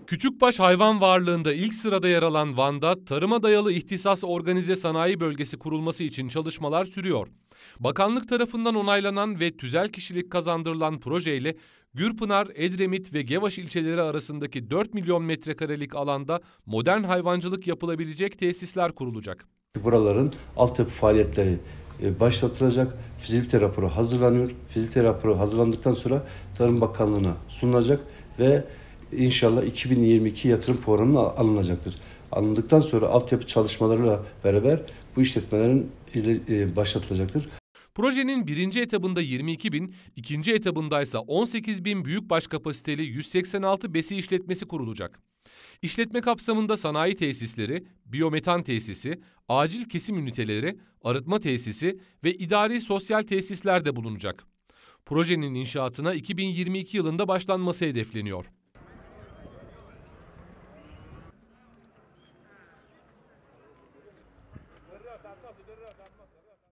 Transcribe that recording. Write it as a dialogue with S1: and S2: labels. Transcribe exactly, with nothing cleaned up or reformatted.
S1: Küçükbaş hayvan varlığında ilk sırada yer alan Van'da tarıma dayalı ihtisas organize sanayi bölgesi kurulması için çalışmalar sürüyor. Bakanlık tarafından onaylanan ve tüzel kişilik kazandırılan projeyle Gürpınar, Edremit ve Gevaş ilçeleri arasındaki dört milyon metrekarelik alanda modern hayvancılık yapılabilecek tesisler kurulacak.
S2: Buraların altyapı faaliyetleri başlatılacak, fizibilite raporu hazırlanıyor. Fizibilite raporu hazırlandıktan sonra Tarım Bakanlığı'na sunulacak ve İnşallah iki bin yirmi iki yatırım programına alınacaktır. Alındıktan sonra altyapı çalışmalarıyla beraber bu işletmelerin başlatılacaktır.
S1: Projenin birinci etabında yirmi iki bin, ikinci etabında ise on sekiz bin büyükbaş kapasiteli yüz seksen altı besi işletmesi kurulacak. İşletme kapsamında sanayi tesisleri, biyometan tesisi, acil kesim üniteleri, arıtma tesisi ve idari sosyal tesisler de bulunacak. Projenin inşaatına iki bin yirmi iki yılında başlanması hedefleniyor.